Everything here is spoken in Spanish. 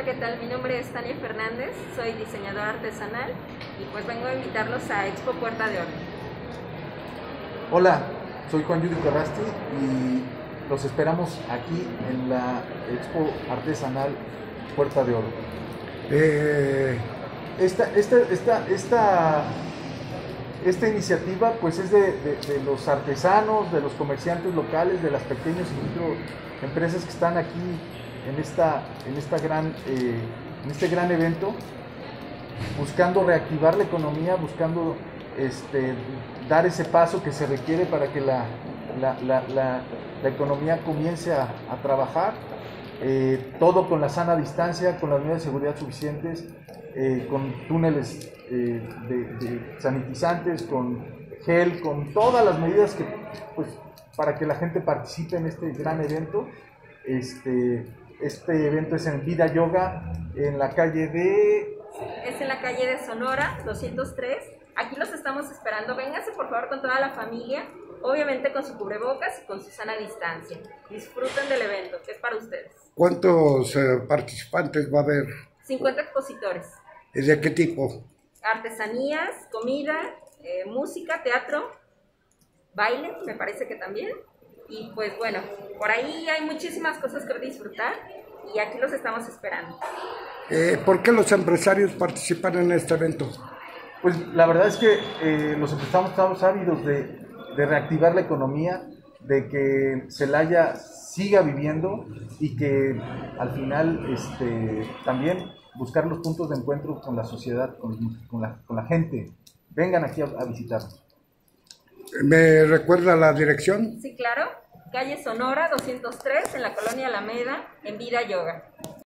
Hola, ¿qué tal? Mi nombre es Tania Fernández, soy diseñadora artesanal y pues vengo a invitarlos a Expo Puerta de Oro. Hola, soy Juan Yudio Carrasti y los esperamos aquí en la Expo Artesanal Puerta de Oro. Esta iniciativa pues es de los artesanos, de los comerciantes locales, de las pequeñas y microempresas que están aquí en este gran evento, buscando reactivar la economía, buscando dar ese paso que se requiere para que la economía comience a trabajar, todo con la sana distancia, con las medidas de seguridad suficientes, con túneles sanitizantes, con gel, con todas las medidas pues, para que la gente participe en este gran evento. Este evento es en Vida Yoga, en la calle de... Es en la calle de Sonora, 203. Aquí los estamos esperando. Vénganse por favor con toda la familia, obviamente con su cubrebocas y con su sana distancia. Disfruten del evento, que es para ustedes. ¿Cuántos participantes va a haber? 50 expositores. ¿Y de qué tipo? Artesanías, comida, música, teatro, baile, me parece que también. Y pues bueno, por ahí hay muchísimas cosas que disfrutar y aquí los estamos esperando. ¿Por qué los empresarios participan en este evento? Pues la verdad es que los empresarios estamos ávidos de reactivar la economía, de que Celaya siga viviendo y que al final también buscar los puntos de encuentro con la sociedad, con la gente. Vengan aquí a visitarnos. ¿Me recuerda la dirección? Sí, claro. Calle Sonora 203 en la colonia Alameda, en Vida Yoga.